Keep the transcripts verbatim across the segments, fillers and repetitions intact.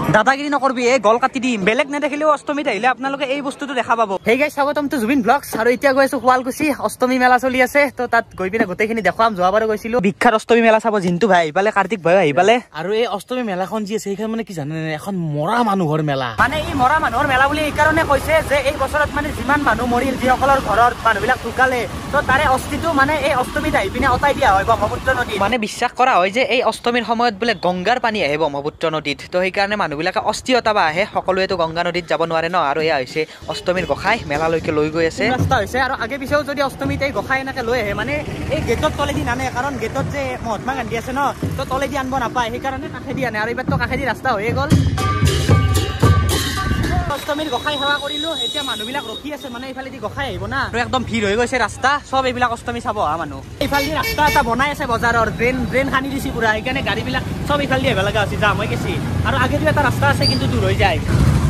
দাদাগিৰি নকৰবি, এই গল কাটি দিম। বেলেগ নেদেখিলেও অষ্টমীত আহিলে আপোনালোকে এই বস্তুটো দেখা পাব। সেই গাইজ স্বাগতম টু জুবিন ব্লগছ। আৰু এতিয়া গৈ আছো শুৱালকুছি, অষ্টমী মেলা চলি আছে, তো তাত গৈ পিনে গোটেইখিনি দেখুৱাম। যোৱাবাৰো গৈছিলো বিখ্যাত অষ্টমী মেলা চাব, জিন্তু ভাই আহি পালে, কাৰ্তিক ভাই আহি পালে। আৰু এই অষ্টমী মেলাখন যি আছে সেইখন মানে কি জানে, এখন মৰা মানুহৰ মেলা। মানে এই মৰা মানুহৰ মেলা বুলি এইকাৰণে কৈছে যে এই বছৰত মানে যিমান মানুহ মৰিল, যিসকলৰ ঘৰৰ মানুহবিলাক ঢুকালে, তো তাৰে অস্থিটো মানে এই অষ্টমীত আহি পিনে অতাই দিয়া হয় ব্ৰহ্মপুত্ৰ নদীত। মানে বিশ্বাস কৰা হয় যে এই অষ্টমীৰ সময়ত বোলে গংগাৰ পানী আহে ব্ৰহ্মপুত্ৰ নদীত, তো সেইকাৰণে মানুহবিলাকে অস্থি অতাবা আহে। সকলোৱেতো গংগা নদীত যাব নোৱাৰে ন, আৰু এয়া হৈছে অষ্টমীৰ গোসাঁই মেলালৈকে লৈ গৈ আছে ৰাস্তা হৈছে। আৰু আগে পিছেও যদি অষ্টমীত এই গোসাঁই এনেকে লৈ আহে, মানে এই গেটত তলেদি নানে, কাৰণ গেটত যে মহাত্মা গান্ধী আছে ন, তো তলেদি আনিব নাপায়, সেইকাৰণে কাষেদি আনে। আৰু এইবাৰতো কাষেদি ৰাস্তা হৈয়ে গ'ল। অষ্টমীৰ গোসাঁই সেৱা কৰিলো, এতিয়া মানুহবিলাক ৰখি আছে, মানে এইফালেদি গোসাঁই আহিব না, আৰু একদম ভিৰ হৈ গৈছে ৰাস্তা। চব এইবিলাক অষ্টমী চাব অহা মানুহ। এইফালেদি ৰাস্তা এটা বনাই আছে বজাৰৰ, ড্ৰেইন ড্ৰেইন খানি দিছে পুৰা, সেইকাৰণে গাড়ীবিলাক চব এইফালেদি আহিব লগা হৈছে, যাম হৈ গৈছে। আৰু আগেদিও এটা ৰাস্তা আছে, কিন্তু দূৰ হৈ যায়।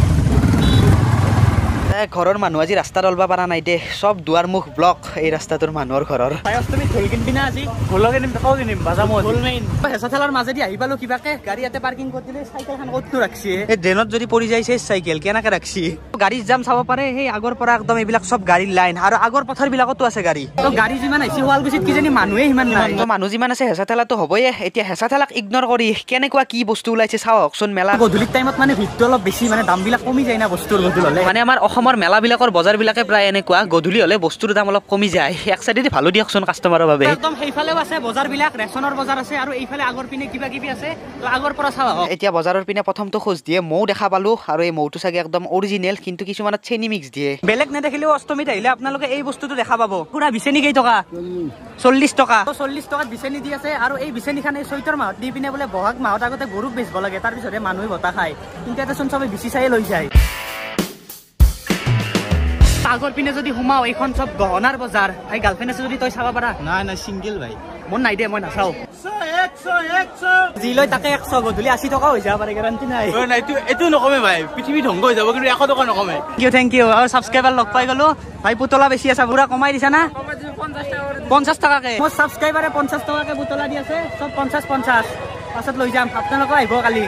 ঘৰৰ মানুহ আজি ৰাস্তা ওলব পৰা নাই দে, চব দুৱাৰ মুখ ব্লক এই ৰাস্তাটোৰ মানুহৰ ঘৰৰ। অষ্টমীত ঢোল কিনিবি না আজি? ঢোল কিনিম, দেখাও কিনিম, বাজামত ঢোল মেইন। হেঁচা ঠেলাৰ মাজেদি আহি পালো কিবাকে, গাড়ী ইয়াতে পাৰ্কিং কৰি দিলে। চাইকেলখন ক'তনো ৰাখছি? এই ড্ৰেইনত যদি পৰি যায় চাইকেল কেনেকে ৰাখছি? গাড়ীৰ জাম চাব পাৰে, সেই আগৰ পৰা একদম এইবিলাক চব গাড়ীৰ লাইন, আৰু আগৰ পথাৰ বিলাকতো আছে গাড়ী। তো গাড়ী যিমান আহিছে শুৱালকুছিত কিজানি মানুহে সিমান নাই। তো মানুহ যিমান আছে হেঁচা ঠেলাটো হ'বই। এতিয়া হেঁচা ঠেলাক ইগনৰ কৰি কেনেকুৱা কি বস্তু ওলাইছে চাওকচোন। মেলা গধূলিৰ টাইমত মানে ভিৰটো অলপ বেছি, মানে দাম বিলাক কমি যায় না বস্তুৰ গধূলি হ'লে। মানে আমাৰ অসমৰ মেলাবিলাকৰ বজাৰ বিলাকে প্ৰায় এনেকুৱা, গধূলি হলে বস্তুৰ দাম অলপ কমি যায়। এক চাইডেদি ভালো দিয়কচোন কাষ্টমাৰৰ বাবে। একদম সেইফালেও আছে বজাৰ বিলাক, ৰেচনৰ বজাৰ আছে, আৰু এইফালে আগৰ পিনে কিবা কিবি আছে, তো আগৰ পৰা চাওঁ। এতিয়া বজাৰৰ পিনে প্ৰথমটো খোজ দিয়ে মৌ দেখা পালো, আৰু এই মৌটো চাগে একদম অৰিজিনেল, কিন্তু কিছুমানত চেনি মিক্স দিয়ে। বেলেগ নেদেখিলেও অষ্টমীত আহিলে আপোনালোকে এই বস্তুটো দেখা পাব। পুৰা বিচেনি কেই টকা? চল্লিশ টকা। চল্লিশ টকাত বিচেনি দি আছে। আৰু এই বিচেনিখন এই চৈতৰ মাহত দি পিনে বোলে বহাগ মাহত আগতে গৰুক বেচিব লাগে, তাৰ পিছতে মানুহে বতাহ খায়, কিন্তু এটাচোন চবে বিচি চাই লৈ যায়। আগৰ পিনে যদি সোমাও, এইখন চব গহনাৰ বজাৰ। এই গাৰ্লফ্ৰেণ্ড আছে যদি তই চাব পাৰা। নাই নাই চিংগল ভাই, মন নাই দে, মই নাচাও। যি লয় তাকে একশ, গধূলি আশী টকা হৈ যাব পাৰে, গেৰাণ্টি নাই। এইটো নকমে ভাই, পৃথিৱী ধ্বংস হৈ যাব, কিন্তু এশ টকা নকমে। Thank you thank you. আৰু ছাবস্ক্ৰাইবাৰ লগ পাই গলো ভাই। পুতলা বেছি আছে, পুৰা কমাই দিছা না? পঞ্চাশ টকাকে মোৰ ছাবস্ক্ৰাইবাৰে পঞ্চাশ টকাকে পুতলা দি আছে, চব পঞ্চাশ পঞ্চাশ। পাছত লৈ যাম, আপোনালোকে আহিব কালি।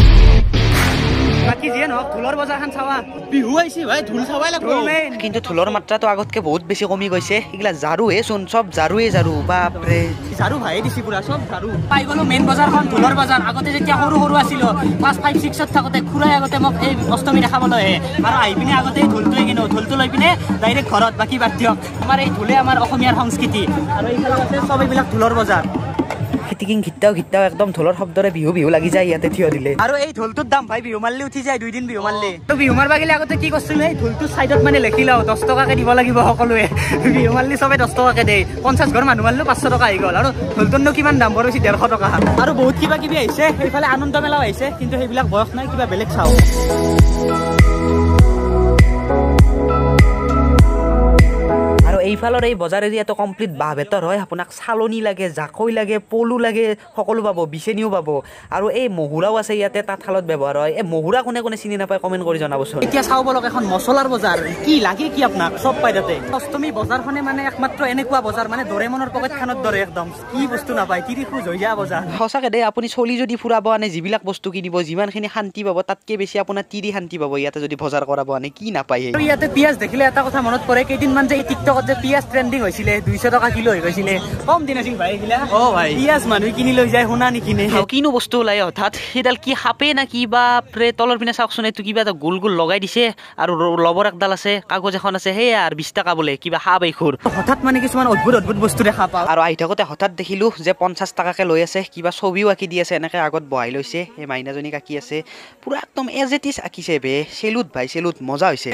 বাকি যিয়ে নহওক ঢোলৰ বজাৰখন চাবা, বিহু আহিছে ভাই, ঢোল চাবাই লাগিব। কিন্তু ঢোলৰ মাত্ৰাটো আগতকে বহুত বেছি কমি গৈছে। এইগিলা ঝাৰুহে চোন, চব ঝাৰুৱে ঝাৰু। বাপৰে, ঝাৰু ভাইয়ে দিছি পুৰা, চব ঝাৰু। পাই গলো মেইন বজাৰখন, ঢোলৰ বজাৰ। আগতে যেতিয়া সৰু সৰু আছিলো, ক্লাছ ফাইভ ছিক্সত থাকোতে খুৰাই আগতে মোক এই অষ্টমী দেখাবলৈ আহে, আৰু আহি পিনে আগতে এই ঢোলটোৱে কিনো, ঢোলটো লৈ পিনে ডাইৰেক্ট ঘৰত বাকী বাদ দিয়ক। আমাৰ এই ঢোলে আমাৰ অসমীয়াৰ সংস্কৃতি। আৰু এইফালে আছে চব এইবিলাক ঢোলৰ বজাৰ। খিটিকিং ঘিটাও ঘিটাও একদম ঢোলৰ শব্দৰে বিহু বিহু লাগি যায় ইয়াতে থিয় দিলে। আৰু এই ঢোলটোৰ দাম ভাই বিহু মাৰলে উঠি যায়, দুইদিন বিহু মাৰলে। তো বিহু মাৰবা গেলে আগতে কি কৰিছিল, এই ঢোলটোৰ চাইডত মানে লেখি লওঁ দহ টকাকে দিব লাগিব সকলোৱে। বিহু মাৰলি চবে দহ টকাকে দেই, পঞ্চাশ ঘৰ মানুহ মাৰিলেও পাঁচশ টকা আহি গ'ল। আৰু ঢোলটোৰনো কিমান দাম ভৰিছে, ডেৰশ টকা। আৰু বহুত কিবা কিবি আহিছে, সেইফালে আনন্দ মেলাও আহিছে, কিন্তু সেইবিলাক বয়স নাই, কিবা বেলেগ চাওঁ। এইফালৰ এই বজাৰ এৰিয়াটো কমপ্লিট বাঁহ বেতৰ হয়। আপোনাক চালনি লাগে, জাকৈ লাগে, পলু লাগে, সকলো পাব, বিচেনিও পাব। আৰু এই মহুৰাও আছে ইয়াতে, তাঁতশালত ব্যৱহাৰ হয়। এই মহুৰা কোনে কোনে চিনি নাপায় কমেণ্ট কৰি জনাবচোন। এতিয়া চাব লগা এখন মছলাৰ বজাৰ, কি লাগে কি আপোনাক চব পাই তাতে। অষ্টমী বজাৰখনে মানে একমাত্ৰ এনেকুৱা বজাৰ, মানে ডৰেমনৰ পকেটখনত দৰে একদম, কি বস্তু নাপায়, তিৰি খোজ হৈ যায় বজাৰ। সঁচাকে দেই, আপুনি চলি যদি ফুৰাব আনে, যিবিলাক বস্তু কিনিব, যিমানখিনি শান্তি পাব, তাতকে বেছি আপোনাৰ তিৰি শান্তি পাব ইয়াতে যদি বজাৰ কৰাব আনে, কি নাপায়। আৰু ইয়াতে পিঁয়াজ দেখিলে এটা কথা মনত পৰে, কেইদিনমান যে টিকটকত পিয়াজ ট্ৰেন্ডিং হৈছিলে, দুইশ টকা কিলো হৈ গৈছিলে, কম দিন আছিল ভাই এইগিলা। অ ভাই, পিয়াজ মানুহে কিনি লৈ যায়, শুনা নিকিনে। কিনো বস্তু ওলাই হঠাৎ, সেইডাল কি সাপে না কি বা তলৰ পিনে চাওকচোন, এইটো কিবা এটা গোল গোল লগাই দিছে, আৰু লবৰ একডাল আছে, কাগজ এখন আছে, সেয়া আৰু বিশ টকা বোলে, কিবা সাপ এইখোৰ। হঠাৎ মানে কিছুমান অদ্ভুত অদ্ভুত বস্তু দেখা পাওঁ। আৰু আহি থাকোতে হঠাৎ দেখিলো যে পঞ্চাশ টকাকে লৈ আছে, কিবা ছবিও আঁকি দি আছে, এনেকে আগত বহাই লৈছে। এই মাইনাজনীক আঁকি আছে, পুৰা একদম এজ ইট ইজ আঁকিছে বে। চেলুট ভাই চেলুট, মজা হৈছে।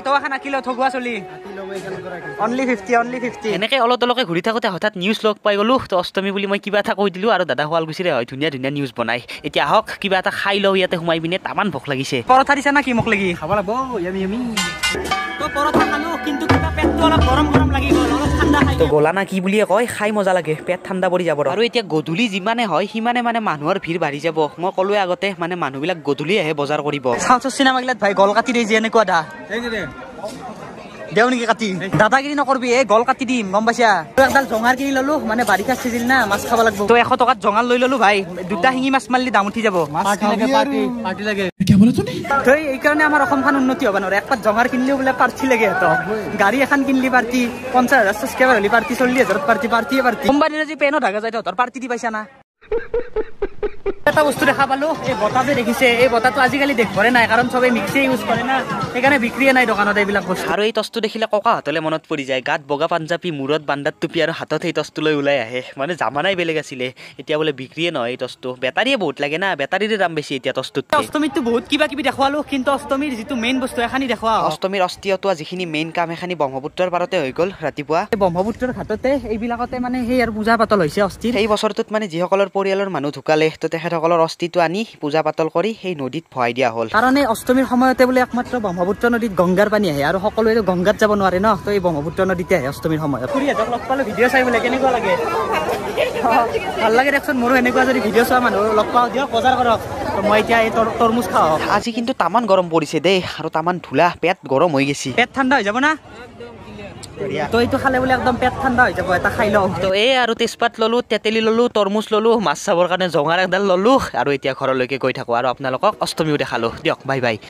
এনেকে অলপ অলপকে ঘূৰি থাকোতে হঠাৎ নিউজ লগ পাই গলো। তো অষ্টমী বুলি মই কিবা এটা কৈ দিলো, আৰু দাদা শুৱালকুছিৰে হয়, ধুনীয়া ধুনীয়া নিউজ বনাই। এতিয়া আহক কিবা এটা খাই লওঁ, ইয়াতে সোমাই পিনে তামান ভোক লাগিছে। পৰঠা দিছা না কি মোক লাগি? খাব লাগিব, ইয়ামি ইয়ামি। তো পৰঠা খালো, কিন্তু কিবা পেটটো অলপ গৰম গৰম লাগি গ'ল, অলপ ঠাণ্ডা খাই। তো গলা না কি বুলিয়ে কয়, খাই মজা লাগে, পেট ঠাণ্ডা পৰি যাব। আৰু এতিয়া গধূলি যিমানে হয় সিমানে মানে মানুহৰ ভিৰ বাঢ়ি যাব। মই ক'লোৱে আগতে, মানে মানুহবিলাক গধূলি আহে বজাৰ কৰিব। চাউথৰ চিনেমাগিলাত ভাই গল কাটি দিয়ে যে এনেকুৱা দা, দেও নেকি কাটি দাদাগিৰি নকৰবি এই গল কাটি দিম গম পাইছা তো একডাল জঙাৰ কিনি ললো মানে বাৰিষা চিজিল না মাছ খাব লাগিব তো এশ টকাত জঙাল লৈ ললো ভাই দুটা শিঙি মাছ মাৰিলে দাম উঠি যাব পাৰ্টি লাগে পাৰ্টি পাৰ্টি লাগে তো এইকাৰণে আমাৰ অসমখন উন্নতি হ'ব নোৱাৰে একপাত জঙাৰ কিনিলেও বোলে পাৰ্থি লাগে সিহঁতক গাড়ী এখন কিনিলি পাৰ্থি পঞ্চাছ হাজাৰ ছাবস্ক্ৰাইবাৰ হ'লে পাৰ্থি চল্লিছ হাজাৰত পাৰ্থি পাৰ্থিয়ে পাৰ্থি কোম্পানীৰ যি পেনো ঢাকা যায় তহঁতৰ পাৰ্থি দি পাইছা না এটা বস্তু দেখা পালো এই বঁটা যে দেখিছে এই বঁটাটো আজিকালি দেখবৰে নাই কাৰণ চবে মিক্সি ইউজ কৰে না সেইকাৰণে বিক্ৰীয়ে নাই দোকানত এইবিলাক বস্তু আৰু এই টচটো দেখিলে ককা হাতলে মনত পৰি যায় গাত বগা পাঞ্জাবী মূৰত বান্দাত টুপি আৰু হাতত এই টচটো লৈ ওলাই আহে মানে জামানাই বেলেগ আছিলে এতিয়া বোলে বিক্ৰীয়ে নহয় এই টচটো বেটাৰীয়ে বহুত লাগে না বেটাৰীৰে দাম বেছি এতিয়া টচটোত অষ্টমীতো বহুত কিবা কিবি দেখুৱালো কিন্তু অষ্টমীৰ যিটো মেইন বস্তু এখানি দেখুৱা অষ্টমীৰ অস্তিয়টোৱা যিখিনি মেইন কাম এখানি ব্ৰহ্মপুত্ৰৰ পাৰতে হৈ গ'ল ৰাতিপুৱা এই ব্ৰহ্মপুত্ৰৰ ঘাটতে এইবিলাকতে মানে সেই আৰু পূজা পাতল হৈছে অস্থিৰ এই বছৰটোত মানে যিসকলৰ পৰিয়ালৰ মানুহ ঢুকালে তো তেখেতসকলৰ অস্থিটো আনি পূজা পাতল কৰি সেই নদীত ভৰাই দিয়া হ'ল কাৰণ এই অষ্টমীৰ সময়তে বোলে একমাত্ৰ ব্ৰহ্মপুত্ৰ নদীত গংগাৰ পানী আহে আৰু সকলোৱে গংগাত যাব নোৱাৰে ন তো এই ব্ৰহ্মপুত্ৰ নদীতে আহে অষ্টমীৰ সময়ত খুৰীহঁতক লগ পালো ভিডিঅ' চাই বোলে কেনেকুৱা লাগে ভাল লাগে দেখোন মোৰো এনেকুৱা যদি ভিডিঅ' চোৱা মানুহ লগ পাওঁ দিয়ক বজাৰ কৰক মই এতিয়া এই তৰমুজ খাওঁ আজি কিন্তু তামান গৰম পৰিছে দেই আৰু তামান ধূলা পেট গৰম হৈ গৈছে পেট ঠাণ্ডা হৈ যাব না তো এইটো খালে বোলে একদম পেট ঠাণ্ডা হৈ যাব এটা খাই লওঁ তো এই আৰু তেজপাত ললো তেতেলী ললো তৰমুজ ললো মাছ চাবৰ কাৰণে জঙাৰ একডাল ললো আৰু এতিয়া ঘৰলৈকে গৈ থাকো আৰু আপোনালোকক অষ্টমীও দেখালো দিয়ক বাই বাই